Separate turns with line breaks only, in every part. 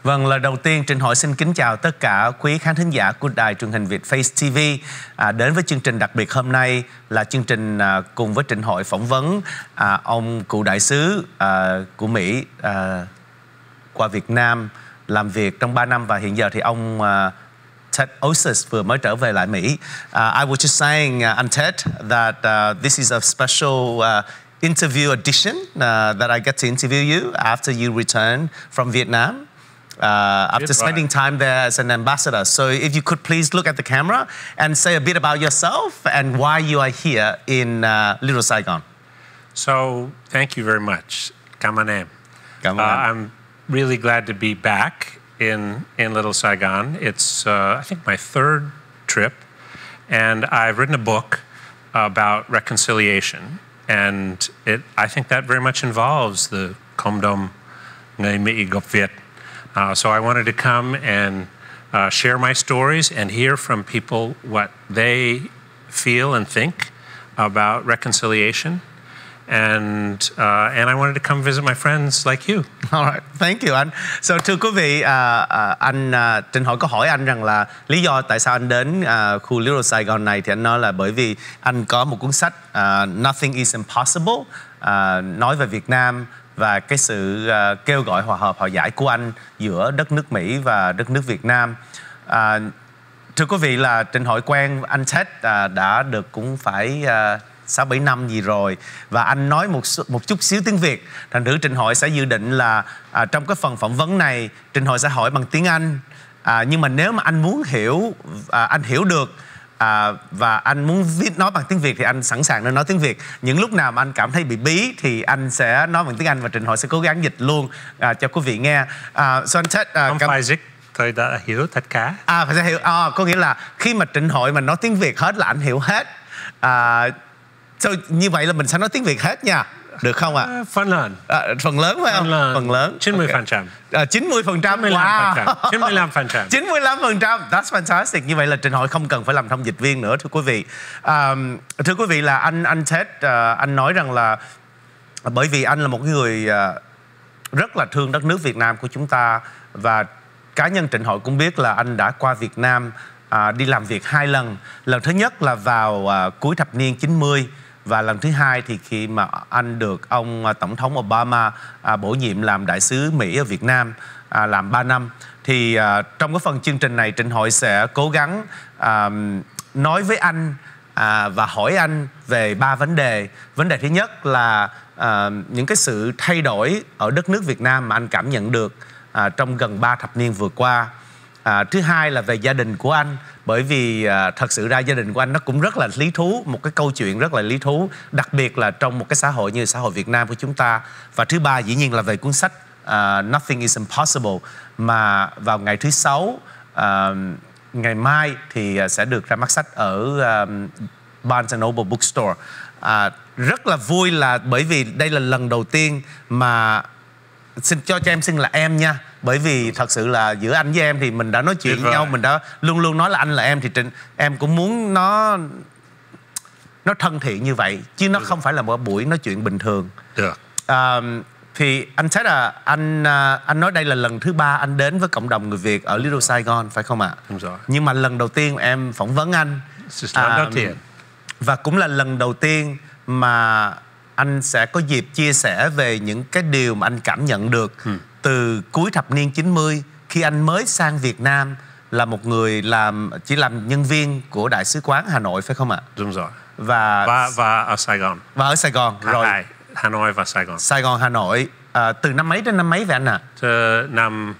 Vâng, lời đầu tiên Trịnh Hội xin kính chào tất cả quý khán thính giả của đài truyền hình Việt Face TV. Đến với chương trình đặc biệt hôm nay là chương trình cùng với Trịnh Hội phỏng vấn ông cựu đại sứ của Mỹ qua Việt Nam làm việc trong 3 năm và hiện giờ thì ông Ted Osius vừa mới trở về lại Mỹ. I was just saying, I'm Ted, that this is a special interview edition that I get to interview you after you return from Vietnam. After spending time there as an ambassador. So if you could please look at the camera and say a bit about yourself and why you are here in Little Saigon.
So thank you very much. Cảm ơn em. I'm really glad to be back in Little Saigon. It's I think my third trip, and I've written a book about reconciliation, and I think that very much involves the cộng đồng người Mỹ gốc Việt. So I wanted to come and share my stories and hear from people what they feel and think about reconciliation. And I wanted to come visit my friends like you.
All right, thank you anh. So thưa quý vị, anh Trịnh Hội có hỏi anh rằng là lý do tại sao anh đến khu Little Saigon này, thì anh nói là bởi vì anh có một cuốn sách Nothing is Impossible, nói về Việt Nam và cái sự kêu gọi hòa hợp hòa giải của anh giữa đất nước Mỹ và đất nước Việt Nam. Thưa quý vị, là Trịnh Hội quen anh Ted đã được cũng phải 6-7 năm gì rồi, và anh nói một chút xíu tiếng Việt. Thành thử Trịnh Hội sẽ dự định là trong cái phần phỏng vấn này Trịnh Hội sẽ hỏi bằng tiếng Anh, nhưng mà nếu mà anh muốn hiểu, anh hiểu được và anh muốn nói bằng tiếng Việt thì anh sẵn sàng nên nói tiếng Việt. Những lúc nào mà anh cảm thấy bị bí thì anh sẽ nói bằng tiếng Anh và Trịnh Hội sẽ cố gắng dịch luôn cho quý vị nghe. So anh Ted,
không phải dịch, tôi đã hiểu tất cả.
Phải hiểu. Có nghĩa là khi mà Trịnh Hội mà nói tiếng Việt hết là anh hiểu hết. So, như vậy là mình sẽ nói tiếng Việt hết nha, được không ạ?
Phần lớn.
Phần lớn phải không? Phần lớn.
90%.
90%.
Wow. 95%.
95%. That's fantastic. Như vậy là Trịnh Hội không cần phải làm thông dịch viên nữa, thưa quý vị. Thưa quý vị, là anh Ted, anh nói rằng là bởi vì anh là một người rất là thương đất nước Việt Nam của chúng ta, và cá nhân Trịnh Hội cũng biết là anh đã qua Việt Nam đi làm việc 2 lần. Lần thứ nhất là vào cuối thập niên 90, và lần thứ hai thì khi mà anh được ông Tổng thống Obama bổ nhiệm làm đại sứ Mỹ ở Việt Nam, làm 3 năm. Thì trong cái phần chương trình này Trịnh Hội sẽ cố gắng nói với anh và hỏi anh về 3 vấn đề. Vấn đề thứ nhất là những cái sự thay đổi ở đất nước Việt Nam mà anh cảm nhận được trong gần 3 thập niên vừa qua. Thứ hai là về gia đình của anh, bởi vì thật sự ra gia đình của anh nó cũng rất là lý thú, một cái câu chuyện rất là lý thú, đặc biệt là trong một cái xã hội như xã hội Việt Nam của chúng ta. Và thứ ba dĩ nhiên là về cuốn sách Nothing is Impossible, mà vào ngày thứ Sáu, ngày mai thì sẽ được ra mắt sách ở Barnes & Noble Bookstore. Rất là vui là bởi vì đây là lần đầu tiên mà xin cho em xưng là em nha, bởi vì thật sự là giữa anh với em thì mình đã nói chuyện với nhau, mình đã luôn luôn nói là anh là em, thì em cũng muốn nó thân thiện như vậy, chứ nó không phải là một buổi nói chuyện bình thường.
Được.
Thì anh thấy là anh nói đây là lần thứ 3 anh đến với cộng đồng người Việt ở Little Saigon, phải không ạ?
Đúng rồi.
Nhưng mà lần đầu tiên em phỏng vấn anh, và cũng là lần đầu tiên mà anh sẽ có dịp chia sẻ về những cái điều mà anh cảm nhận được từ cuối thập niên 90, khi anh mới sang Việt Nam là một người chỉ làm nhân viên của Đại sứ quán Hà Nội, phải không ạ?
Đúng rồi.
Và
ở Saigon.
Và ở Saigon. Rồi.
Hà Nội và Saigon.
Saigon, Hà Nội. Từ năm mấy đến năm mấy vậy anh ạ?
Từ năm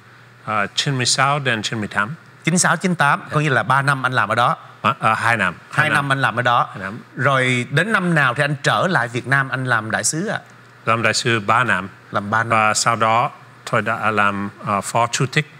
96 đến 98.
96, 98, có nghĩa là 3 năm anh làm ở đó.
2 năm.
2 năm anh làm ở đó.
2 năm.
Rồi đến năm nào thì anh trở lại Việt Nam anh làm đại sứ ạ?
Làm đại sứ 3 năm.
Làm 3 năm.
Và sau đó tôi đã làm phó chủ tịch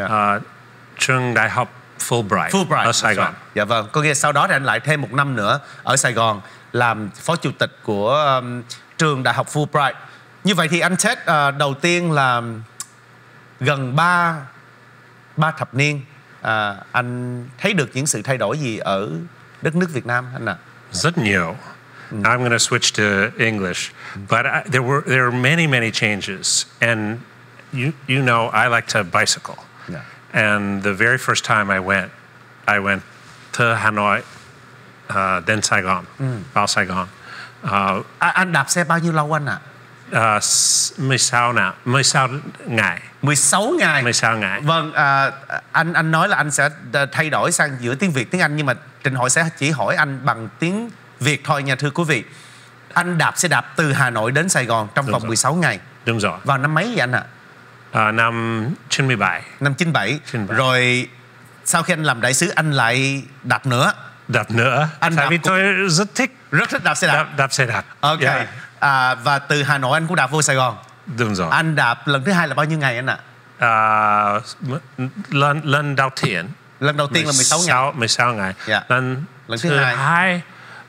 trường đại học Fulbright ở Sài Gòn.
Dạ vâng, có nghĩa sau đó thì anh lại thêm 1 năm nữa ở Sài Gòn làm phó chủ tịch của trường đại học Fulbright. Như vậy thì anh Ted, đầu tiên là gần 3 thập niên, anh thấy được những sự thay đổi gì ở đất nước Việt Nam anh ạ?
Rất nhiều. I'm going to switch to English, but there were many changes, and you know I like to bicycle.
Yeah.
And the very first time I went to Hà Nội, then Saigon, vào Sài Gòn.
Anh đạp xe bao nhiêu lâu anh ạ?
16 ngày.
16 ngày.
16 ngày.
Vâng, anh nói là anh sẽ thay đổi sang giữa tiếng Việt, tiếng Anh, nhưng mà Trịnh Hội sẽ chỉ hỏi anh bằng tiếng Việt thôi nha thưa quý vị. Anh đạp xe đạp từ Hà Nội đến Sài Gòn trong vòng 16 ngày.
Đúng rồi.
Vào năm mấy vậy anh ạ?
Năm 97.
Năm 97. Rồi sau khi anh làm đại sứ anh lại đạp nữa.
Đạp nữa. Tại vì tôi rất thích
đạp xe đạp.
Đạp xe đạp.
Ok. Yeah. Và từ Hà Nội anh cũng đạp vô Sài Gòn.
Đúng rồi.
Anh đạp lần thứ hai là bao nhiêu ngày anh ạ?
Lần đầu tiên.
Lần đầu tiên là 16 ngày.
16 ngày.
Yeah.
Lần
thứ hai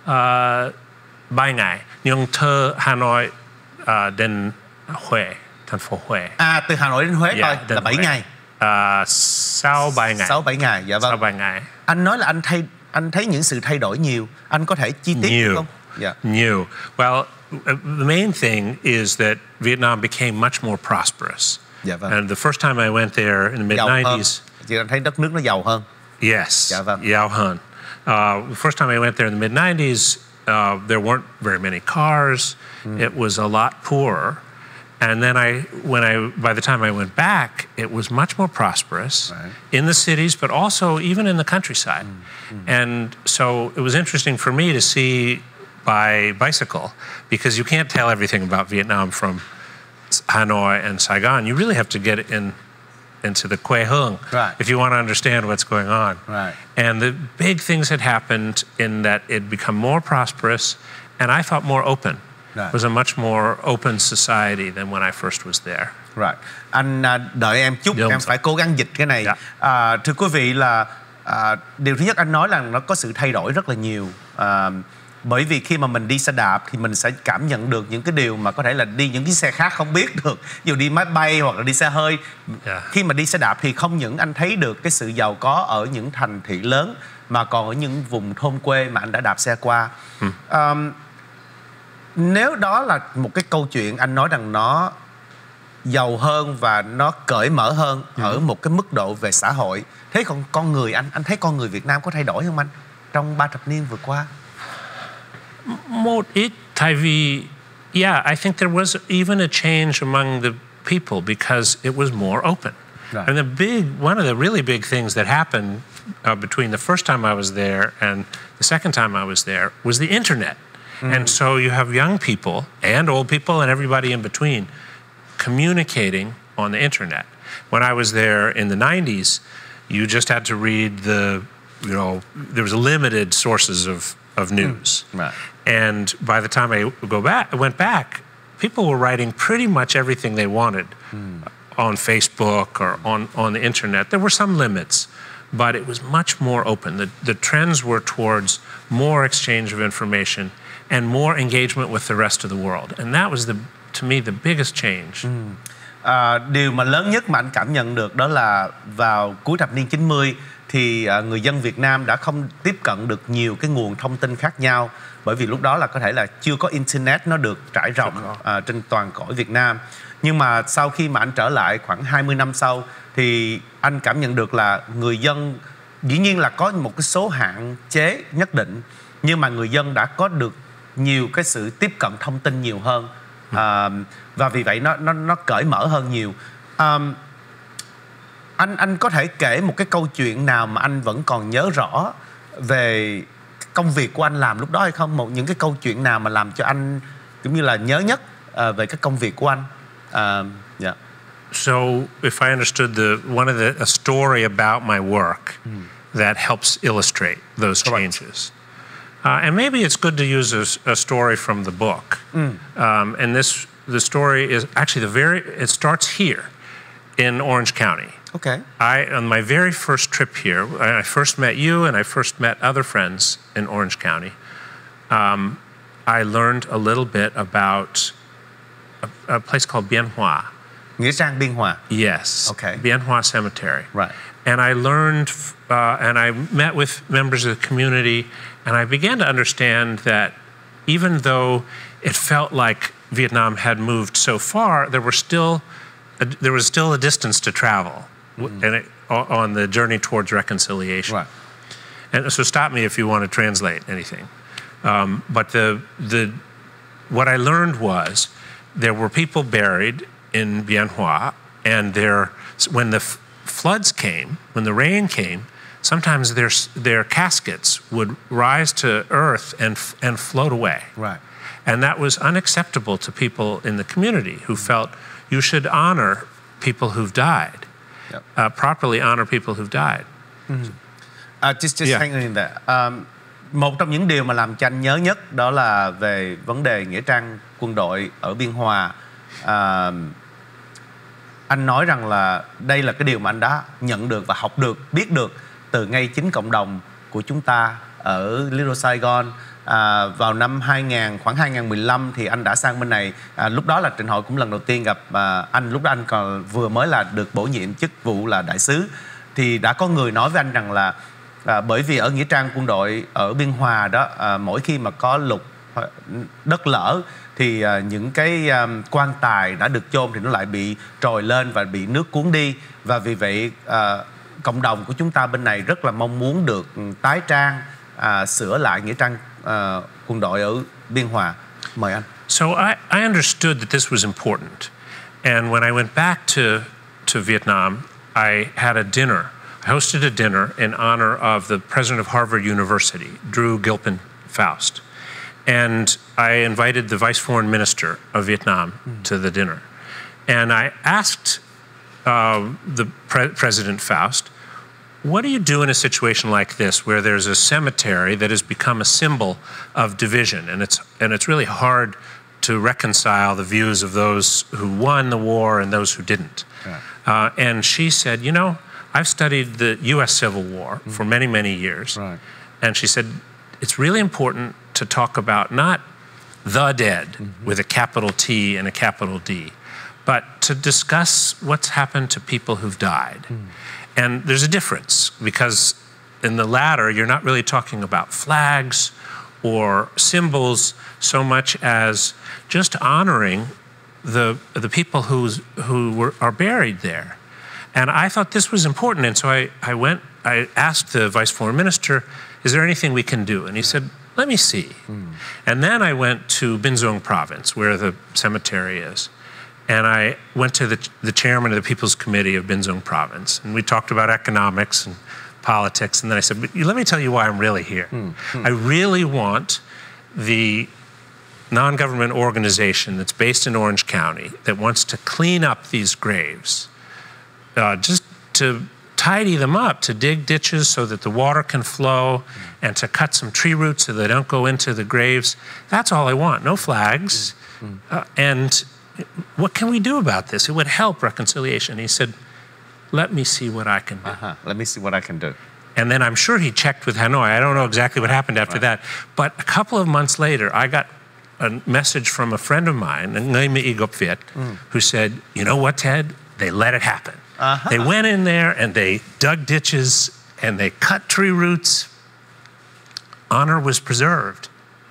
3 ngày. Nhưng từ Hà Nội đến Huế, thành phố Huế.
Từ Hà Nội đến Huế thôi là 7 ngày.
6-7 ngày.
6-7 ngày, dạ vâng.
6-7 ngày.
Anh nói là anh thấy những sự thay đổi nhiều. Anh có thể chi tiết không?
Yeah. Nhiều. Well, the main thing is that Vietnam became much more prosperous.
Dạ vâng.
And the first time I went there in the mid-90s.
Chị anh thấy đất nước nó giàu hơn.
Yes.
Dạ vâng.
Giàu hơn. The first time I went there in the mid-90s, there weren't very many cars. It was a lot poorer. And then by the time I went back, it was much more prosperous in the cities, but also even in the countryside. And so it was interesting for me to see by bicycle, because you can't tell everything about Vietnam from Hanoi and Saigon. You really have to get into the quê hương if you want to understand what's going on.
Right.
And the big things had happened in that it become more prosperous, and I thought more open. It was a much more open society than when I first was there.
Right. Anh đợi em chút, em phải cố gắng dịch cái này. Thưa quý vị là điều thứ nhất anh nói là nó có sự thay đổi rất là nhiều. Bởi vì khi mà mình đi xe đạp thì mình sẽ cảm nhận được những cái điều mà có thể là đi những cái xe khác không biết được. Ví dụ đi máy bay hoặc là đi xe hơi. Khi mà đi xe đạp thì không những anh thấy được cái sự giàu có ở những thành thị lớn, mà còn ở những vùng thôn quê mà anh đã đạp xe qua. Nếu đó là một cái câu chuyện anh nói rằng nó giàu hơn và nó cởi mở hơn ở một cái mức độ về xã hội, thế còn con người anh thấy con người Việt Nam có thay đổi không anh trong 3 thập niên vừa qua?
Một ít, tại vì I think there was even a change among the people because it was more open.
Right.
And one of the really big things that happened between the first time I was there and the second time I was there was the internet. And so you have young people and old people and everybody in between communicating on the internet. When I was there in the 90s, you just had to read there was limited sources of news.
Right.
And by the time I went back, people were writing pretty much everything they wanted on Facebook or on the internet. There were some limits, but it was much more open. The trends were towards more exchange of information and more engagement with the rest of the world. And that was, to me, the biggest change.
Điều mà lớn nhất mà anh cảm nhận được đó là vào cuối thập niên 90 thì người dân Việt Nam đã không tiếp cận được nhiều cái nguồn thông tin khác nhau, bởi vì lúc đó là có thể là chưa có internet nó được trải rộng trên toàn cõi Việt Nam. Nhưng mà sau khi mà anh trở lại khoảng 20 năm sau thì anh cảm nhận được là người dân dĩ nhiên là có một cái số hạn chế nhất định, nhưng mà người dân đã có được nhiều cái sự tiếp cận thông tin nhiều hơn, và vì vậy nó cởi mở hơn nhiều. Anh có thể kể một cái câu chuyện nào mà anh vẫn còn nhớ rõ về công việc của anh làm lúc đó hay không? Những cái câu chuyện nào mà làm cho anh cũng như là nhớ nhất về cái công việc của anh?
So if I understood a story about my work that helps illustrate those changes. And maybe it's good to use a story from the book. And the story is actually it starts here in Orange County.
Okay.
On my very first trip here, I first met you and I first met other friends in Orange County. I learned a little bit about a place called Bien Hoa.
Nghĩa Trang Biên Hòa.
Yes.
Okay.
Bien Hoa Cemetery.
Right.
And I learned, and I met with members of the community, and I began to understand that even though it felt like Vietnam had moved so far, there were still there was still a distance to travel and on the journey towards reconciliation.
Right.
And so stop me if you want to translate anything. But what I learned was there were people buried in Bien Hoa, and when the floods came, when the rain came, sometimes their caskets would rise to earth and float away.
Right.
And that was unacceptable to people in the community who felt you should honor people who've died, properly honor people who've died.
Just hang in there. Một trong những điều mà làm cho anh nhớ nhất đó là về vấn đề nghĩa trang quân đội ở Biên Hòa. Anh nói rằng là đây là cái điều mà anh đã nhận được và học được, biết được từ ngay chính cộng đồng của chúng ta ở Little Saigon. Vào năm khoảng 2015 thì anh đã sang bên này. Lúc đó là Trịnh Hội cũng lần đầu tiên gặp anh. Lúc đó anh còn vừa mới là được bổ nhiệm chức vụ là đại sứ. Thì đã có người nói với anh rằng là bởi vì ở nghĩa trang quân đội ở Biên Hòa đó, mỗi khi mà có lụt đất lở thì những cái quan tài đã được chôn thì nó lại bị trồi lên và bị nước cuốn đi. Và vì vậy cộng đồng của chúng ta bên này rất là mong muốn được tái trang, sửa lại nghĩa trang quân đội ở Biên Hòa. Mời anh.
So I understood that this was important. And when I went back to Vietnam, I had a dinner. I hosted a dinner in honor of the president of Harvard University, Drew Gilpin Faust. And I invited the vice foreign minister of Vietnam to the dinner. And I asked the President Faust, what do you do in a situation like this where there's a cemetery that has become a symbol of division, and it's really hard to reconcile the views of those who won the war and those who didn't? Yeah. And she said, you know, I've studied the U.S. Civil War for many, many years. Right. And she said, it's really important to talk about not the dead with a capital T and a capital D, but to discuss what's happened to people who've died. And there's a difference, because in the latter, you're not really talking about flags or symbols so much as just honoring the people who are buried there. And I thought this was important, and so I asked the vice foreign minister, is there anything we can do? And he said, let me see. And then I went to Bin Dung province, where the cemetery is. And I went to the chairman of the People's Committee of Bin Dung province, and we talked about economics and politics. And then I said, but let me tell you why I'm really here. I really want the non-government organization that's based in Orange County that wants to clean up these graves, just to tidy them up, to dig ditches so that the water can flow, and to cut some tree roots so they don't go into the graves. That's all I want, no flags. And what can we do about this? It would help reconciliation. He said, let me see what I can do.
Let me see what I can do.
And then I'm sure he checked with Hanoi. I don't know exactly what happened after that. But a couple of months later, I got a message from a friend of mine, Nguyen My Gop Viet, who said, you know what, Ted? They let it happen. They went in there and they dug ditches and they cut tree roots. Honor was preserved.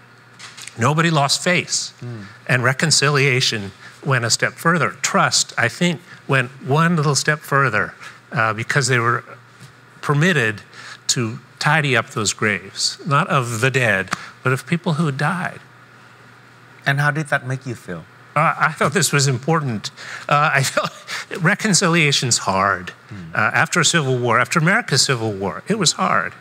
Nobody lost face. And reconciliation went a step further. Trust, I think, went one little step further because they were permitted to tidy up those graves, not of the dead, but of people who had died.
And how did that make you feel?
I thought this was important. I felt reconciliation's hard. After a civil war, after America's Civil War, it was hard.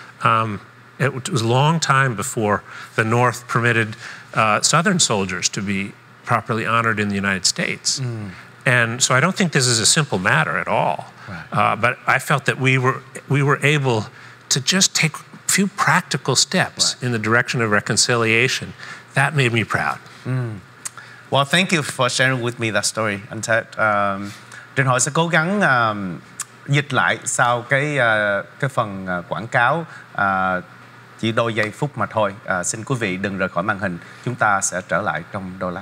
It was a long time before the North permitted Southern soldiers to be properly honored in the United States. And so I don't think this is a simple matter at all. Right. But I felt that we were able to just take a few practical steps in the direction of reconciliation. That made me proud.
Well, thank you for sharing with me that story, anh Ted. Trịnh Hội sẽ cố gắng dịch lại sau cái phần quảng cáo chỉ đôi giây phút mà thôi. Xin quý vị đừng rời khỏi màn hình. Chúng ta sẽ trở lại trong đôi lát.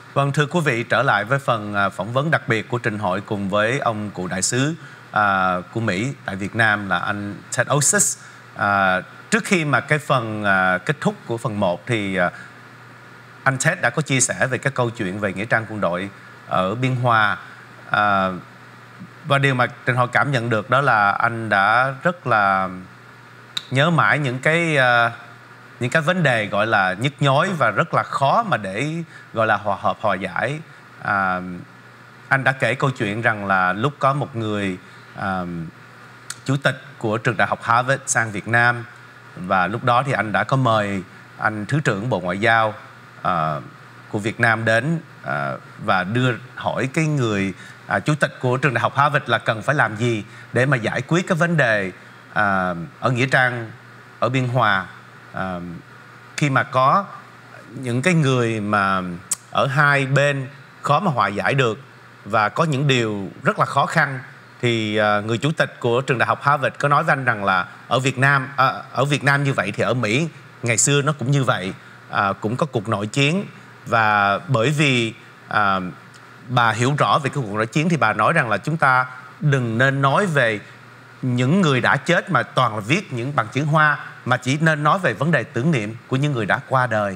Vâng, thưa quý vị, trở lại với phần phỏng vấn đặc biệt của Trình Hội cùng với ông cụ đại sứ của Mỹ tại Việt Nam là anh Ted Osius. Trước khi mà cái phần kết thúc của phần 1 thì anh Ted đã có chia sẻ về cái câu chuyện về nghĩa trang quân đội ở Biên Hòa. Và điều mà Trình Hội cảm nhận được đó là anh đã rất là nhớ mãi những cái vấn đề gọi là nhức nhối và rất là khó mà để gọi là hòa hợp hòa giải. Anh đã kể câu chuyện rằng là lúc có một người chủ tịch của trường đại học Harvard sang Việt Nam, và lúc đó thì anh đã có mời anh Thứ trưởng Bộ Ngoại giao của Việt Nam đến và đưa hỏi cái người chủ tịch của trường đại học Harvard là cần phải làm gì để mà giải quyết cái vấn đề ở nghĩa trang ở Biên Hòa, khi mà có những cái người mà ở hai bên khó mà hòa giải được và có những điều rất là khó khăn. Thì người chủ tịch của trường đại học Harvard có nói với anh rằng là ở Việt Nam như vậy thì ở Mỹ ngày xưa nó cũng như vậy, cũng có cuộc nội chiến. Và bởi vì bà hiểu rõ về cái cuộc nội chiến thì bà nói rằng là chúng ta đừng nên nói về những người đã chết mà toàn là viết những bằng chữ Hoa, mà chỉ nên nói về vấn đề tưởng niệm của những người đã qua đời.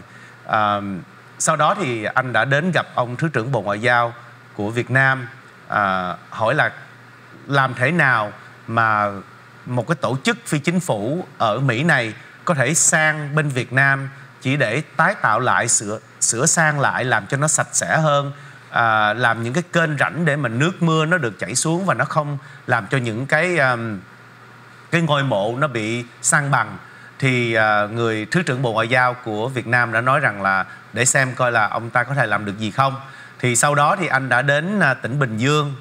Sau đó thì anh đã đến gặp ông Thứ trưởng Bộ Ngoại giao của Việt Nam, hỏi là làm thế nào mà một cái tổ chức phi chính phủ ở Mỹ này có thể sang bên Việt Nam chỉ để tái tạo lại, sửa sang lại, làm cho nó sạch sẽ hơn, làm những cái kênh rãnh để mà nước mưa nó được chảy xuống và nó không làm cho những cái ngôi mộ nó bị san bằng. Thì người Thứ trưởng Bộ Ngoại giao của Việt Nam đã nói rằng là để xem coi là ông ta có thể làm được gì không. Thì sau đó thì anh đã đến tỉnh Bình Dương,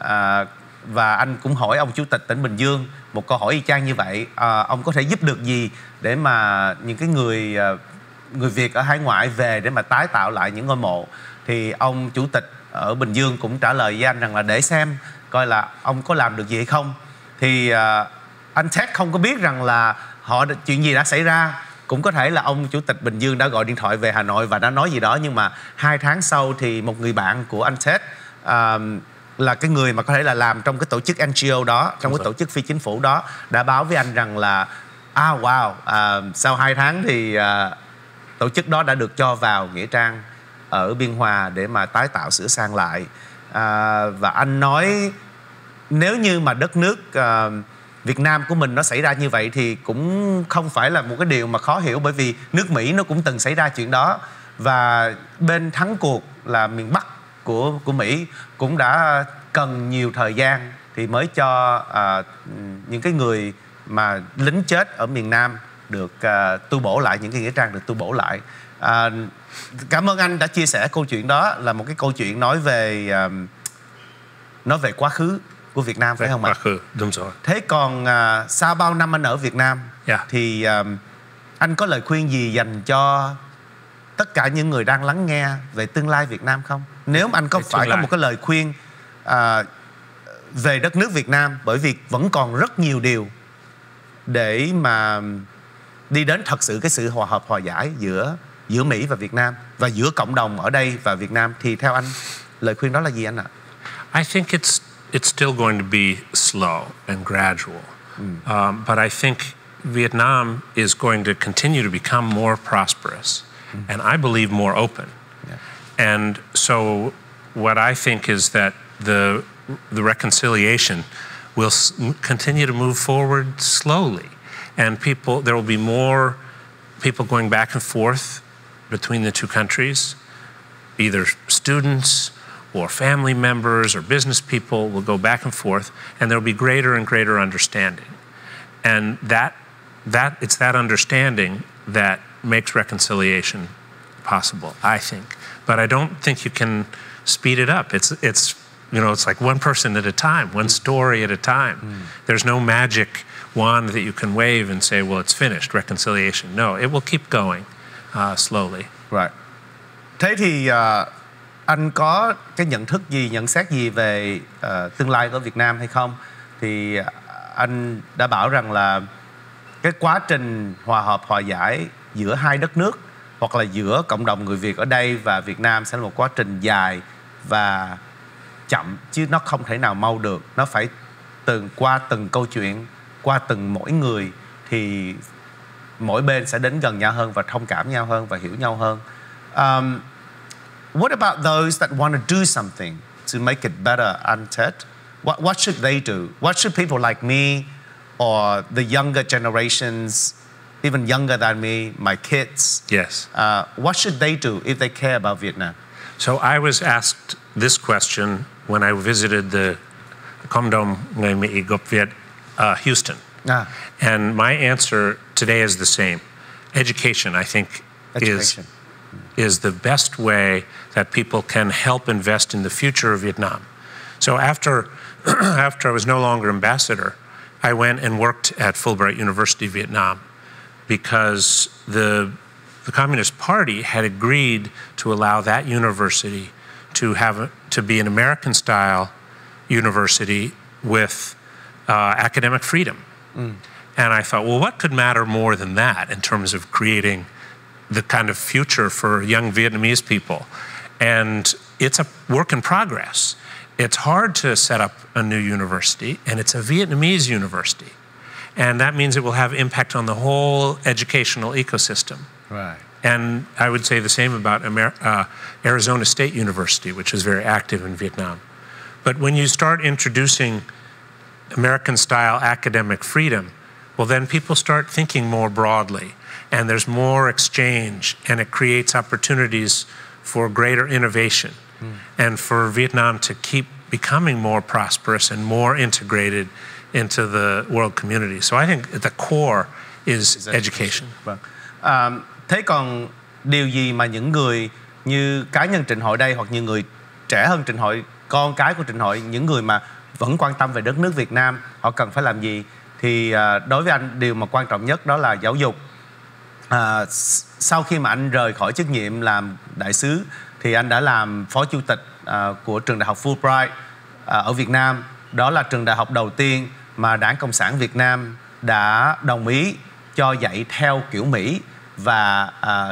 và anh cũng hỏi ông Chủ tịch tỉnh Bình Dương một câu hỏi y chang như vậy. Ông có thể giúp được gì để mà những cái người Việt ở hải ngoại về để mà tái tạo lại những ngôi mộ. Thì ông Chủ tịch ở Bình Dương cũng trả lời với anh rằng là để xem coi là ông có làm được gì hay không. Thì anh Ted không có biết rằng là chuyện gì đã xảy ra. Cũng có thể là ông Chủ tịch Bình Dương đã gọi điện thoại về Hà Nội và đã nói gì đó. Nhưng mà 2 tháng sau thì một người bạn của anh Ted, là cái người mà có thể là làm trong cái tổ chức NGO đó, trong cái tổ chức phi chính phủ đó, đã báo với anh rằng là sau 2 tháng thì tổ chức đó đã được cho vào nghĩa trang ở Biên Hòa để mà tái tạo, sửa sang lại. Và anh nói nếu như mà đất nước Việt Nam của mình nó xảy ra như vậy thì cũng không phải là một cái điều mà khó hiểu, bởi vì nước Mỹ nó cũng từng xảy ra chuyện đó. Và bên thắng cuộc là miền Bắc của Mỹ cũng đã cần nhiều thời gian thì mới cho những cái người mà lính chết ở miền Nam được tu bổ lại, những cái nghĩa trang được tu bổ lại. Cảm ơn anh đã chia sẻ câu chuyện đó, là một cái câu chuyện nói về quá khứ của Việt Nam, phải không ạ?
Quá khứ, đúng rồi.
Thế còn sau bao năm anh ở Việt Nam thì anh có lời khuyên gì dành cho tất cả những người đang lắng nghe về tương lai Việt Nam không? Nếu mà anh có một cái lời khuyên về đất nước Việt Nam, bởi vì vẫn còn rất nhiều điều để mà đi đến thật sự cái sự hòa hợp hòa giải giữa Mỹ và Việt Nam, và giữa cộng đồng ở đây và Việt Nam, thì theo anh lời khuyên đó là gì anh ạ?
I think it's still going to be slow and gradual, but I think Vietnam is going to continue to become more prosperous, and I believe more open. And so what I think is that the reconciliation will continue to move forward slowly, and there will be more people going back and forth between the two countries. Either students or family members or business people will go back and forth, and there will be greater and greater understanding. And it's that understanding that makes reconciliation possible, I think. But I don't think you can speed it up. It's like one person at a time, one story at a time. There's no magic wand that you can wave and say, well, it's finished, reconciliation. No, it will keep going slowly.
Right. Thế thì anh có cái nhận xét gì về tương lai của Việt Nam hay không? Thì anh đã bảo rằng là cái quá trình hòa hợp hòa giải giữa hai đất nước hoặc là giữa cộng đồng người Việt ở đây và Việt Nam sẽ là một quá trình dài và chậm, chứ nó không thể nào mau được. Nó phải qua từng câu chuyện, qua từng mỗi người thì mỗi bên sẽ đến gần nhau hơn và thông cảm nhau hơn và hiểu nhau hơn. What about those that want to do something to make it better, anh Ted? What should they do? What should people like me or the younger generations, even younger than me, my kids?
Yes.
What should they do if they care about Vietnam?
So I was asked this question when I visited the Cộng đồng người Mỹ gốc Việt, Houston. And my answer today is the same. Education, I think, is the best way that people can help invest in the future of Vietnam. So after I was no longer ambassador, I went and worked at Fulbright University, Vietnam, because the Communist Party had agreed to allow that university to be an American-style university with academic freedom. And I thought, well, what could matter more than that in terms of creating the kind of future for young Vietnamese people? And it's a work in progress. It's hard to set up a new university, and it's a Vietnamese university. And that means it will have impact on the whole educational ecosystem.
Right.
And I would say the same about Arizona State University, which is very active in Vietnam. But when you start introducing American-style academic freedom, well, then people start thinking more broadly, and there's more exchange, and it creates opportunities for greater innovation, and for Vietnam to keep becoming more prosperous and more integrated into the world community. So I think the core is education.
Vâng. Thế còn điều gì mà những người như cá nhân Trịnh Hội đây, hoặc những người trẻ hơn Trịnh Hội, con cái của Trịnh Hội, những người mà vẫn quan tâm về đất nước Việt Nam, họ cần phải làm gì? Thì đối với anh, điều mà quan trọng nhất đó là giáo dục. Sau khi mà anh rời khỏi chức nhiệm làm đại sứ thì anh đã làm phó chủ tịch của trường đại học Fulbright ở Việt Nam. Đó là trường đại học đầu tiên mà Đảng Cộng sản Việt Nam đã đồng ý cho dạy theo kiểu Mỹ, và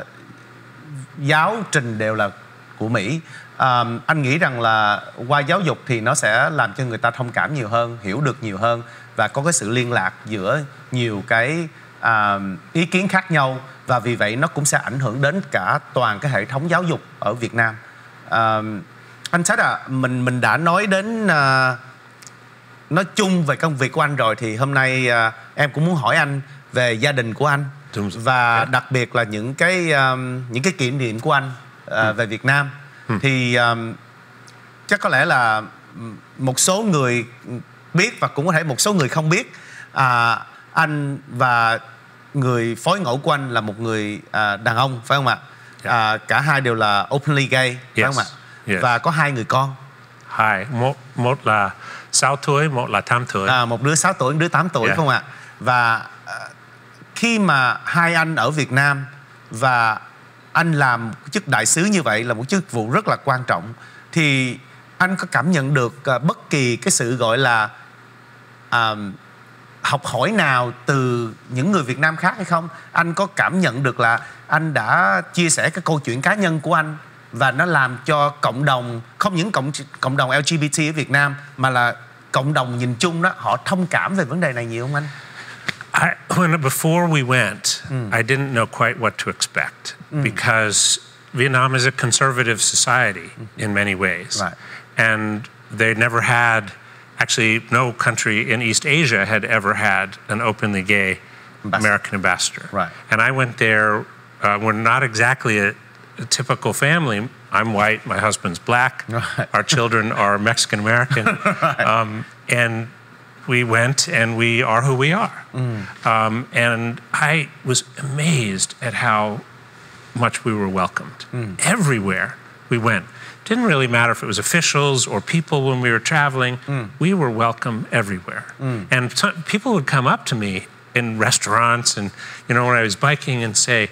giáo trình đều là của Mỹ. Anh nghĩ rằng là qua giáo dục thì nó sẽ làm cho người ta thông cảm nhiều hơn, hiểu được nhiều hơn, và có cái sự liên lạc giữa nhiều cái ý kiến khác nhau, và vì vậy nó cũng sẽ ảnh hưởng đến cả toàn cái hệ thống giáo dục ở Việt Nam. Anh Ted mình đã nói đến nói chung về công việc của anh rồi, thì hôm nay em cũng muốn hỏi anh về gia đình của anh, và đặc biệt là những cái kỷ niệm của anh về Việt Nam. Thì chắc có lẽ là một số người biết và cũng có thể một số người không biết, anh và người phối ngẫu của anh là một người đàn ông, phải không ạ? Cả hai đều là openly gay, phải không ạ? Và có 2 người con.
Một là 6 tuổi, một là 8 tuổi.
Một đứa 6 tuổi, một đứa 8 tuổi, phải không ạ? Và khi mà hai anh ở Việt Nam và anh làm chức đại sứ như vậy, là một chức vụ rất là quan trọng, thì anh có cảm nhận được bất kỳ cái sự gọi là học hỏi nào từ những người Việt Nam khác hay không? Anh có cảm nhận được là anh đã chia sẻ cái câu chuyện cá nhân của anh, và nó làm cho cộng đồng, không những cộng đồng LGBT ở Việt Nam mà là cộng đồng nhìn chung đó, họ thông cảm về vấn đề này nhiều không anh?
Before we went, I didn't know quite what to expect, because Vietnam is a conservative society in many ways.
Right.
And they never had, actually no country in East Asia had ever had an openly gay American ambassador.
Right.
And I went there, we're not exactly a typical family. I'm white, my husband's black,
right.
Our children are Mexican American. Right. And we went and we are who we are. And I was amazed at how much we were welcomed. Everywhere we went. Didn't really matter if it was officials or people when we were traveling. We were welcome everywhere. And people would come up to me in restaurants and, when I was biking and say,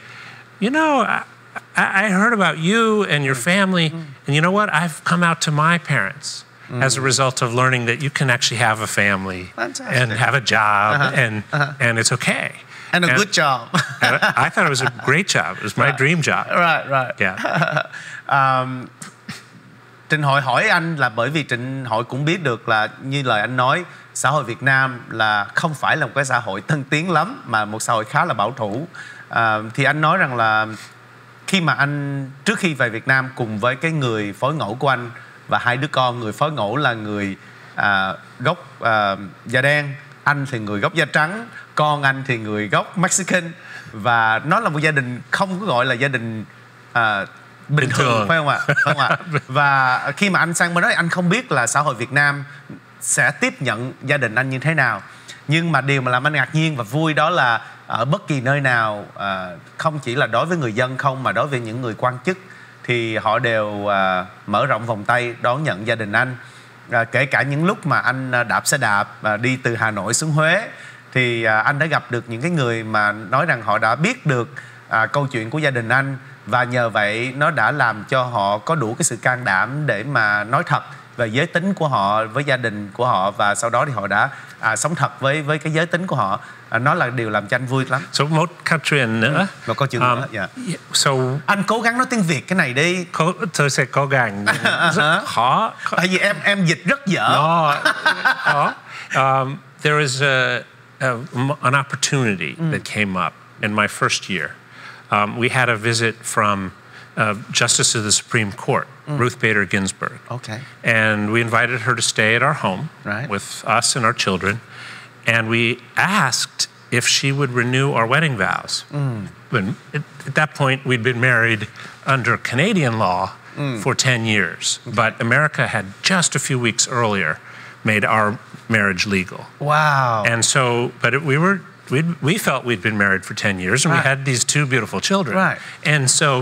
I heard about you and your family, and you know what? I've come out to my parents as a result of learning that you can actually have a family and have a job, and it's okay.
And a good job.
I thought it was a great job. It was my dream job.
Right.
Yeah.
Trịnh Hội hỏi anh là bởi vì Trịnh Hội cũng biết được là như lời anh nói, xã hội Việt Nam là không phải là một cái xã hội tân tiến lắm, mà một xã hội khá là bảo thủ. Thì anh nói rằng là khi mà anh trước khi về Việt Nam cùng với cái người phối ngẫu của anh và hai đứa con, người phối ngẫu là người gốc da đen, anh thì người gốc da trắng, con anh thì người gốc Mexican, và nó là một gia đình không có gọi là gia đình bình thường, phải không ạ? Không ạ? Và khi mà anh sang bên đó, anh không biết là xã hội Việt Nam sẽ tiếp nhận gia đình anh như thế nào. Nhưng mà điều mà làm anh ngạc nhiên và vui đó là ở bất kỳ nơi nào, không chỉ là đối với người dân không, mà đối với những người quan chức, thì họ đều mở rộng vòng tay đón nhận gia đình anh. Kể cả những lúc mà anh đạp xe đạp đi từ Hà Nội xuống Huế, thì anh đã gặp được những cái người mà nói rằng họ đã biết được câu chuyện của gia đình anh, và nhờ vậy nó đã làm cho họ có đủ cái sự can đảm để mà nói thật về giới tính của họ với gia đình của họ, và sau đó thì họ đã sống thật với cái giới tính của họ. Nó là điều làm cho anh vui lắm.
So một câu chuyện nữa.
Một câu chuyện nữa. Yeah.
So
anh cố gắng nói tiếng Việt cái này đi.
Tôi sẽ cố gắng. Rất khó.
Tại vì em dịch rất dở.
Khó. There is an opportunity that came up in my first year. We had a visit from Justice of the Supreme Court, Ruth Bader Ginsburg.
Okay.
And we invited her to stay at our home with us and our children. And we asked if she would renew our wedding vows. At that point, we'd been married under Canadian law for 10 years. But America had just a few weeks earlier made our marriage legal.
Wow.
And so, we felt we'd been married for 10 years, and we had these two beautiful children.
Right.
And so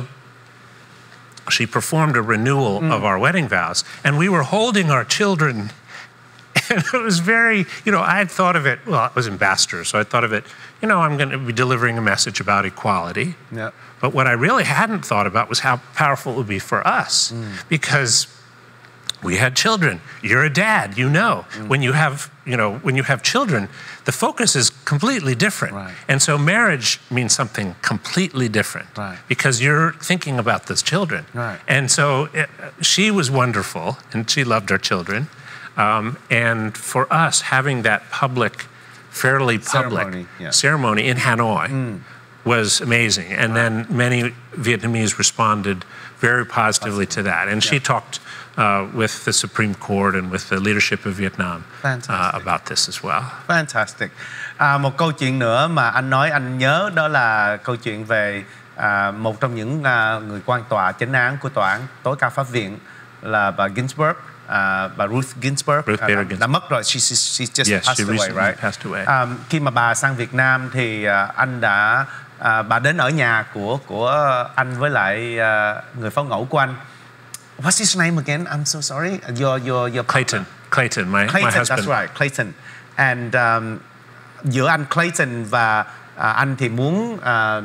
she performed a renewal of our wedding vows, and we were holding our children. And it was very, I had thought of it, well, I was ambassador, so I thought of it, I'm going to be delivering a message about equality.
Yeah.
But what I really hadn't thought about was how powerful it would be for us, because we had children. You're a dad, When you have children, the focus is completely different.
Right.
And so marriage means something completely different.
Right.
Because you're thinking about those children.
Right.
And so she was wonderful, and she loved our children. And for us, having that fairly public ceremony in Hanoi was amazing. And then many Vietnamese responded very positively to that. And she talked with the Supreme Court and with the leadership of Vietnam about this as well.
Fantastic. Một câu chuyện nữa mà anh nói anh nhớ, đó là câu chuyện về một trong những người quan tòa chánh án của tòa án tối cao pháp viện là bà Ginsburg. Bà Ruth Ginsburg đã mất rồi. She just passed away, right?
Passed away.
Khi mà bà sang Việt Nam thì anh đã bà đến ở nhà của anh với lại người phó ngẫu của anh. What's his name again? I'm so sorry. Your
Clayton, my husband.
That's right, Clayton. And giữa anh Clayton và anh thì muốn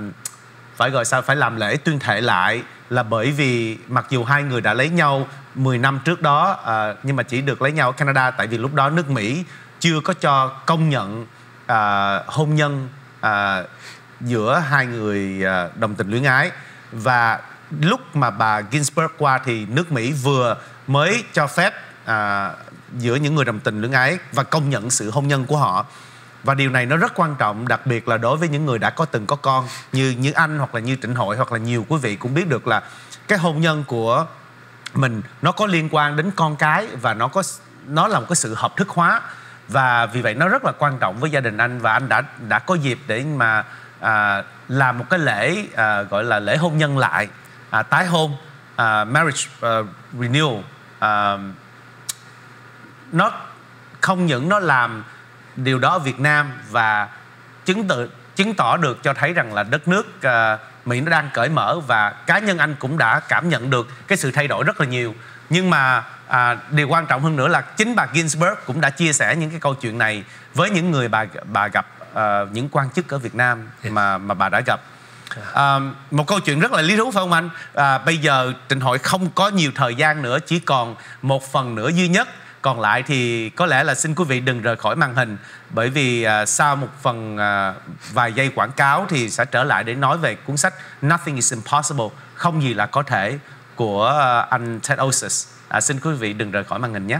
phải làm lễ tuyên thệ lại, là bởi vì mặc dù hai người đã lấy nhau 10 năm trước đó, nhưng mà chỉ được lấy nhau ở Canada, tại vì lúc đó nước Mỹ chưa có cho công nhận hôn nhân giữa hai người đồng tình luyến ái. Và lúc mà bà Ginsburg qua thì nước Mỹ vừa mới cho phép giữa những người đồng tình luyến ái và công nhận sự hôn nhân của họ. Và điều này nó rất quan trọng, đặc biệt là đối với những người đã từng có con như anh, hoặc là như Trịnh Hội, hoặc là nhiều quý vị cũng biết được là cái hôn nhân của mình nó có liên quan đến con cái, và nó là một cái sự hợp thức hóa. Và vì vậy nó rất là quan trọng với gia đình anh, và anh đã có dịp để mà làm một cái lễ gọi là lễ hôn nhân lại, tái hôn, marriage renewal. Nó không những nó làm điều đó ở Việt Nam và chứng tỏ được cho thấy rằng là đất nước Mỹ nó đang cởi mở, và cá nhân anh cũng đã cảm nhận được cái sự thay đổi rất là nhiều. Nhưng mà điều quan trọng hơn nữa là chính bà Ginsburg cũng đã chia sẻ những cái câu chuyện này với những người bà gặp, những quan chức ở Việt Nam mà bà đã gặp. Một câu chuyện rất là lý thú phải không anh? Bây giờ Trịnh Hội không có nhiều thời gian nữa, chỉ còn một phần nữa duy nhất Còn lại thì có lẽ là xin quý vị đừng rời khỏi màn hình, bởi vì sau một phần vài giây quảng cáo thì sẽ trở lại để nói về cuốn sách Nothing is Impossible, không gì là có thể, của anh Ted Osius. Xin quý vị đừng rời khỏi màn hình nhé.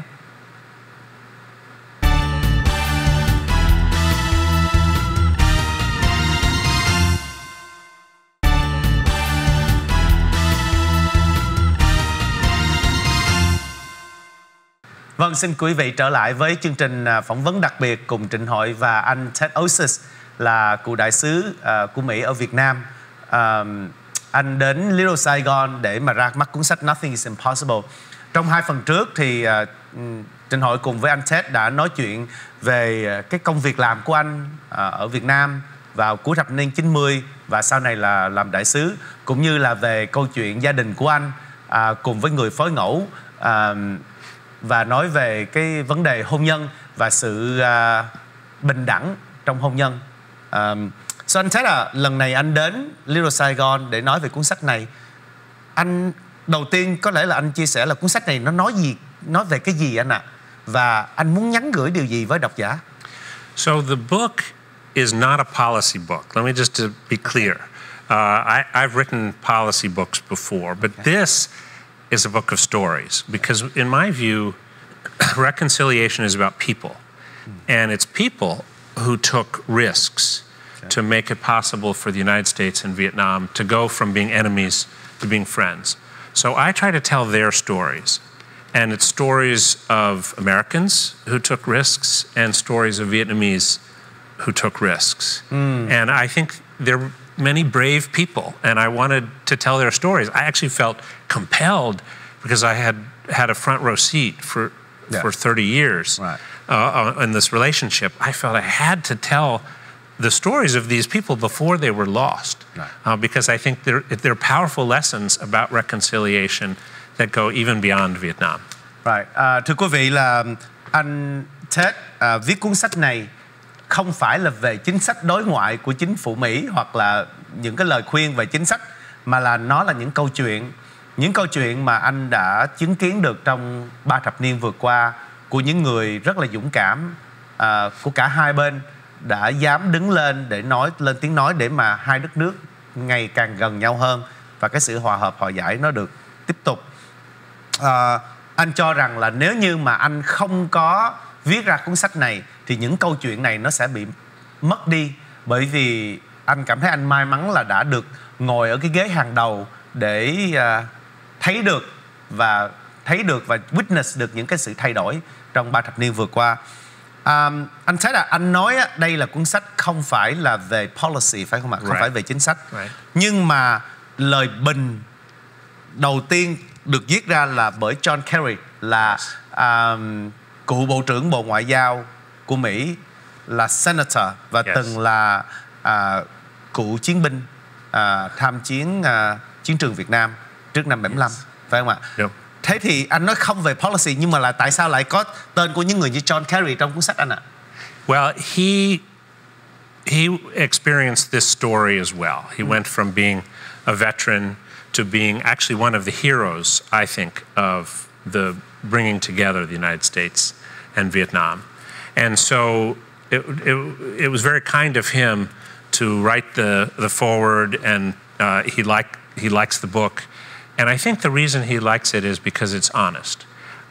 Vâng, xin quý vị trở lại với chương trình phỏng vấn đặc biệt cùng Trịnh Hội và anh Ted Osius, là cựu đại sứ của Mỹ ở Việt Nam. Anh đến Little Saigon để mà ra mắt cuốn sách Nothing is Impossible. Trong 2 phần trước thì Trịnh Hội cùng với anh Ted đã nói chuyện về cái công việc làm của anh ở Việt Nam vào cuối thập niên 90 và sau này là làm đại sứ, cũng như là về câu chuyện gia đình của anh cùng với người phối ngẫu, và nói về cái vấn đề hôn nhân và sự bình đẳng trong hôn nhân. Anh thấy là lần này anh đến Little Saigon để nói về cuốn sách này. Anh đầu tiên có lẽ là anh chia sẻ là cuốn sách này nó nói về cái gì anh ạ? Và anh muốn nhắn gửi điều gì với độc giả?
So the book is not a policy book. Let me just be clear. I've written policy books before, but this is a book of stories, because in my view, reconciliation is about people. And it's people who took risks to make it possible for the United States and Vietnam to go from being enemies to being friends. So I try to tell their stories. And it's stories of Americans who took risks and stories of Vietnamese who took risks. And I think they're many brave people, and I wanted to tell their stories. I actually felt compelled because I had a front row seat for 30 years in this relationship. I felt I had to tell the stories of these people before they were lost, because I think they're powerful lessons about reconciliation that go even beyond Vietnam.
Thưa quý vị, là anh Ted viết cuốn sách này không phải là về chính sách đối ngoại của chính phủ Mỹ hoặc là những cái lời khuyên về chính sách, mà là nó là những câu chuyện mà anh đã chứng kiến được trong 3 thập niên vừa qua, của những người rất là dũng cảm của cả hai bên đã dám đứng lên để lên tiếng nói để mà hai đất nước ngày càng gần nhau hơn và cái sự hòa hợp hòa giải nó được tiếp tục. Anh cho rằng là nếu như mà anh không có viết ra cuốn sách này thì những câu chuyện này nó sẽ bị mất đi, bởi vì anh cảm thấy anh may mắn là đã được ngồi ở cái ghế hàng đầu để thấy được và witness được những cái sự thay đổi trong 3 thập niên vừa qua. Anh thấy là anh nói đây là cuốn sách không phải là về policy, phải không ạ? Không phải về chính sách. Nhưng mà lời bình đầu tiên được viết ra là bởi John Kerry, là cựu Bộ trưởng Bộ Ngoại giao của Mỹ, là senator và từng là cựu chiến binh tham chiến chiến trường Việt Nam trước năm 75, phải không ạ? Thế thì anh nói không về policy, nhưng mà là tại sao lại có tên của những người như John Kerry trong cuốn sách anh ạ?
Well, he experienced this story as well. He went from being a veteran to being actually one of the heroes, I think, of the bringing together the United States and Vietnam. And so it was very kind of him to write the foreword, and he likes the book. And I think the reason he likes it is because it's honest.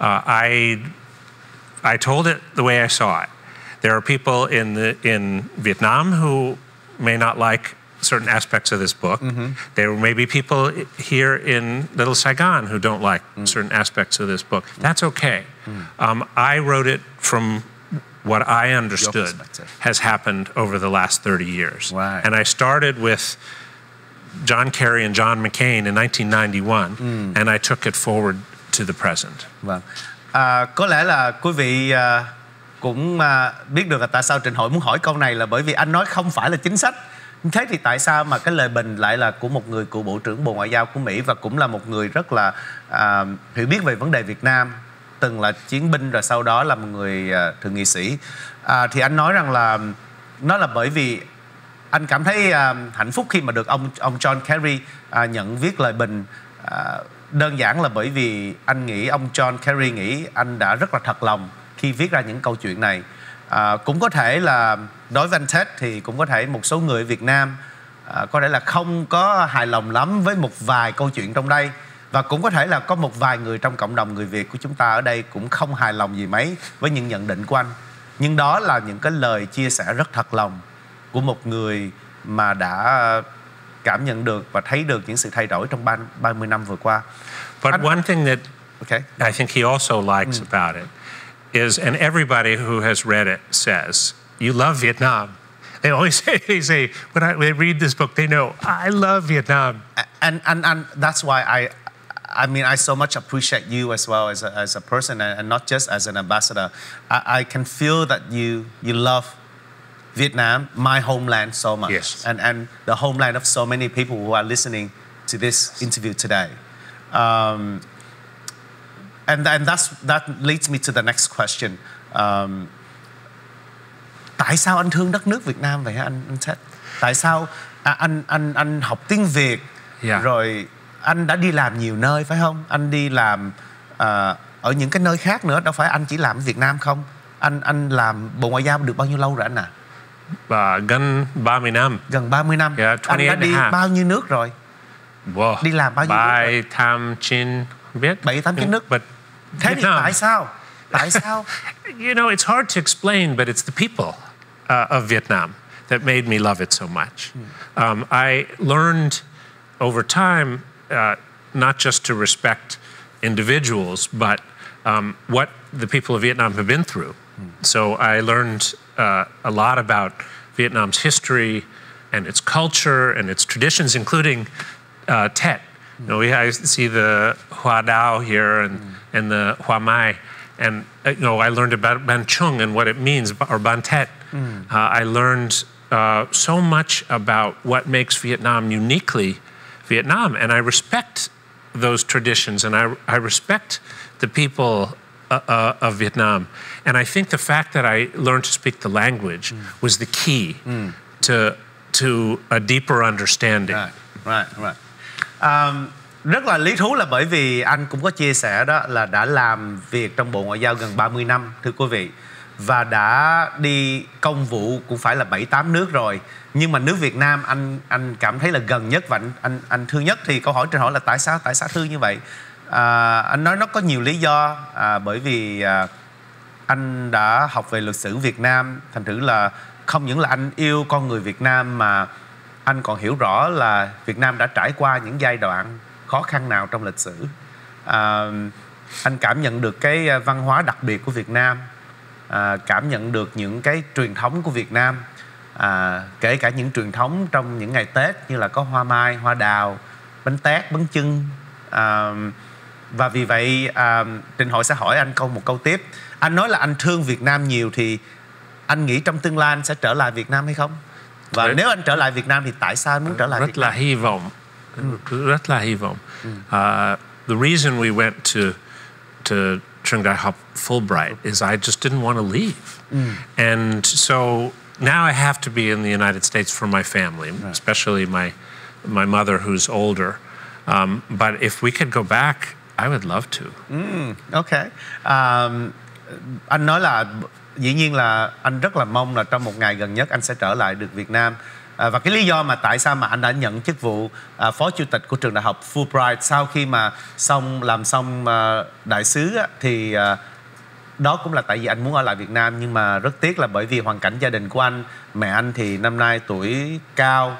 I told it the way I saw it. There are people in Vietnam who may not like certain aspects of this book. There may be people here in Little Saigon who don't like certain aspects of this book. That's okay. I wrote it from what I understood has happened over the last 30 years. And I started with John Kerry and John McCain in 1991, and I took it forward to the present.
Có lẽ là quý vị cũng biết được là tại sao Trịnh Hội muốn hỏi câu này, là bởi vì anh nói không phải là chính sách. Thế thì tại sao mà cái lời bình lại là của một người cựu Bộ trưởng Bộ Ngoại giao của Mỹ và cũng là một người rất là hiểu biết về vấn đề Việt Nam, từng là chiến binh rồi sau đó là một người thượng nghị sĩ. Thì anh nói rằng là nó là bởi vì anh cảm thấy hạnh phúc khi mà được ông John Kerry nhận viết lời bình đơn giản là bởi vì anh nghĩ ông John Kerry nghĩ anh đã rất là thật lòng khi viết ra những câu chuyện này. Cũng có thể là đối với anh Ted thì cũng có thể một số người ở Việt Nam có thể là không có hài lòng lắm với một vài câu chuyện trong đây, và cũng có thể là có một vài người trong cộng đồng người Việt của chúng ta ở đây cũng không hài lòng gì mấy với những nhận định của anh. Nhưng đó là những cái lời chia sẻ rất thật lòng của một người mà đã cảm nhận được và thấy được những sự thay đổi trong 30 năm vừa qua.
But one thing that I think he also likes about it is, and everybody who has read it says, you love Vietnam. They always say, when they read this book, they know, I love Vietnam.
And that's why I so much appreciate you as well as a person, and not just as an ambassador. I can feel that you love Vietnam, my homeland, so much.
Yes.
And the homeland of so many people who are listening to this interview today. And that leads me to the next question. Tại sao anh thương đất nước Việt Nam vậy hả anh Ted? Tại sao anh học tiếng Việt, rồi anh đã đi làm nhiều nơi phải không? Anh đi làm ở những cái nơi khác nữa, đâu phải anh chỉ làm ở Việt Nam không? Anh làm Bộ Ngoại giao được bao nhiêu lâu rồi anh à?
Gần 30 năm.
Gần 30 năm. Anh đã đi bao nhiêu nước rồi?
Wow.
Đi làm bao nhiêu nước rồi?
7-8 biết.
7-8 nước. Thế thì tại sao? Tại sao?
You know, it's hard to explain, but it's the people of Vietnam that made me love it so much. I learned over time not just to respect individuals, but what the people of Vietnam have been through. So I learned a lot about Vietnam's history and its culture and its traditions, including Tet. You know, I see the Hoa Dao here and the Hoa Mai. And I learned about Ban Chung and what it means, or Ban Tet. I learned so much about what makes Vietnam uniquely Vietnam, and I respect those traditions, and I respect the people of Vietnam. And I think the fact that I learned to speak the language was the key to a deeper understanding.
Right. Rất là lý thú là bởi vì anh cũng có chia sẻ đó là đã làm việc trong Bộ Ngoại giao gần 30 năm, thưa quý vị. Và đã đi công vụ cũng phải là 7-8 nước rồi. Nhưng mà nước Việt Nam anh cảm thấy là gần nhất và anh thương nhất. Thì câu hỏi trên hỏi là tại sao thương như vậy? Anh nói nó có nhiều lý do. Bởi vì anh đã học về lịch sử Việt Nam. Thành thử là không những là anh yêu con người Việt Nam, mà anh còn hiểu rõ là Việt Nam đã trải qua những giai đoạn khó khăn nào trong lịch sử. Anh cảm nhận được cái văn hóa đặc biệt của Việt Nam, cảm nhận được những cái truyền thống của Việt Nam, kể cả những truyền thống trong những ngày Tết như là có hoa mai, hoa đào, bánh tét, bánh chưng. Và vì vậy Trình Hội sẽ hỏi anh một câu tiếp. Anh nói là anh thương Việt Nam nhiều, thì anh nghĩ trong tương lai anh sẽ trở lại Việt Nam hay không? Và nếu anh trở lại Việt Nam thì tại sao anh muốn trở lại Việt Nam?
Rất là hy vọng. The reason we went to Trường Đại học Fulbright is I just didn't want to leave. And so now I have to be in the United States for my family, especially my mother who's older. But if we could go back, I would love to.
Okay. Anh nói là dĩ nhiên là anh rất là mong là trong một ngày gần nhất anh sẽ trở lại được Việt Nam. Và cái lý do mà tại sao mà anh đã nhận chức vụ phó chủ tịch của trường đại học Fulbright sau khi mà làm xong đại sứ á, thì đó cũng là tại vì anh muốn ở lại Việt Nam. Nhưng mà rất tiếc là bởi vì hoàn cảnh gia đình của anh, mẹ anh thì năm nay tuổi cao.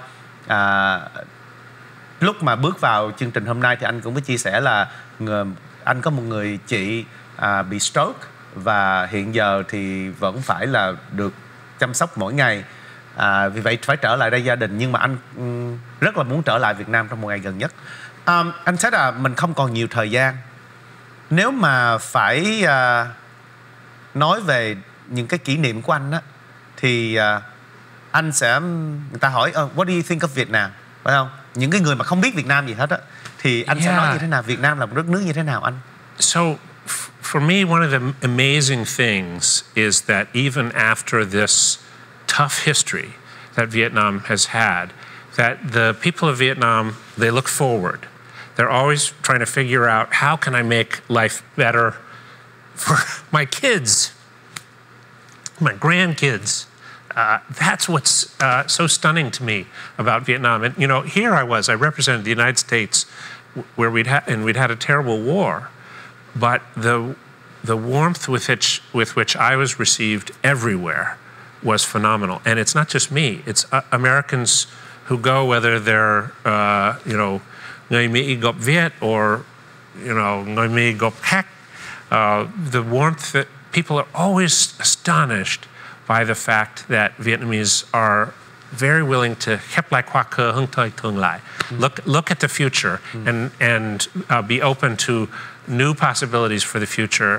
Lúc mà bước vào chương trình hôm nay thì anh cũng có chia sẻ là anh có một người chị bị stroke, và hiện giờ thì vẫn phải là được chăm sóc mỗi ngày. Vì vậy phải trở lại đây gia đình. Nhưng mà anh rất là muốn trở lại Việt Nam trong một ngày gần nhất. Anh thấy là mình không còn nhiều thời gian. Nếu mà phải nói về những cái kỷ niệm của anh á, thì anh sẽ, người ta hỏi what do you think of Vietnam, phải không? Những cái người mà không biết Việt Nam gì hết á, thì anh sẽ nói như thế nào? Việt Nam là một đất nước như thế nào anh?
So for me, one of the amazing things is that even after this tough history that Vietnam has had, that the people of Vietnam, they look forward, They're always trying to figure out how can I make life better for my kids, my grandkids. That's what's so stunning to me about Vietnam. And here I represented the United States, where we'd had a terrible war, but the warmth with which I was received everywhere was phenomenal. And it's not just me; it's Americans who go, whether they're người Mỹ gốc Việt or người Mỹ gốc khác. The warmth that people are always astonished by the fact that Vietnamese are very willing to khép lại quá khứ hướng tới tương lai. Look at the future and be open to new possibilities for the future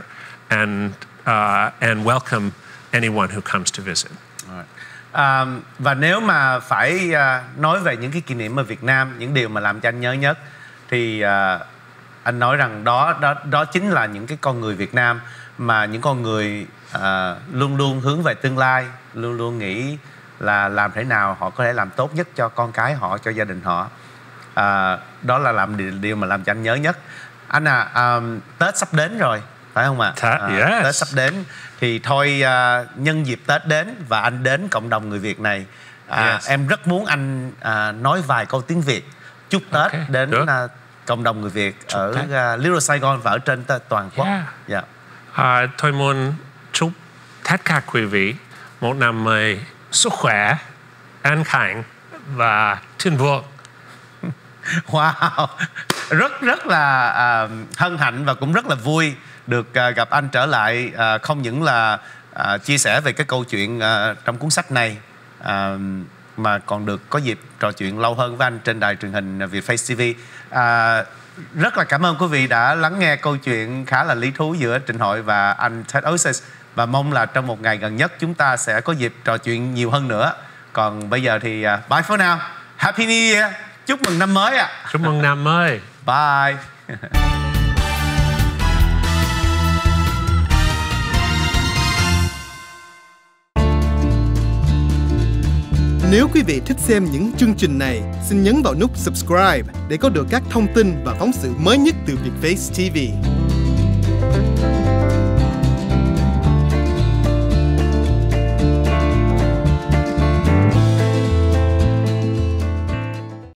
and welcome anyone who comes to visit.
Và nếu mà phải nói về những cái kỷ niệm ở Việt Nam, những điều mà làm cho anh nhớ nhất, thì anh nói rằng đó chính là những cái con người Việt Nam, mà những con người luôn luôn hướng về tương lai, luôn luôn nghĩ là làm thế nào họ có thể làm tốt nhất cho con cái họ, cho gia đình họ. Đó là điều mà làm cho anh nhớ nhất. Anh Tết sắp đến rồi, phải không ạ?
Yes.
Tết sắp đến thì thôi, nhân dịp Tết đến và anh đến cộng đồng người Việt này, em rất muốn anh nói vài câu tiếng Việt chúc Tết đến cộng đồng người Việt ở Little Saigon và ở trên toàn quốc.
Tôi muốn chúc tất cả quý vị một năm mới sức khỏe, an khang và thịnh vượng.
Wow, rất là hân hạnh và cũng rất là vui được gặp anh trở lại, không những là chia sẻ về cái câu chuyện trong cuốn sách này, mà còn được có dịp trò chuyện lâu hơn với anh trên đài truyền hình Vietface TV. Rất là cảm ơn quý vị đã lắng nghe câu chuyện khá là lý thú giữa Trịnh Hội và anh Ted Osius, và mong là trong một ngày gần nhất chúng ta sẽ có dịp trò chuyện nhiều hơn nữa. Còn bây giờ thì bye for now. Happy New Year. Chúc mừng năm mới ạ.
Chúc mừng năm mới.
Bye.
Nếu quý vị thích xem những chương trình này, xin nhấn vào nút subscribe để có được các thông tin và phóng sự mới nhất từ Vietface TV.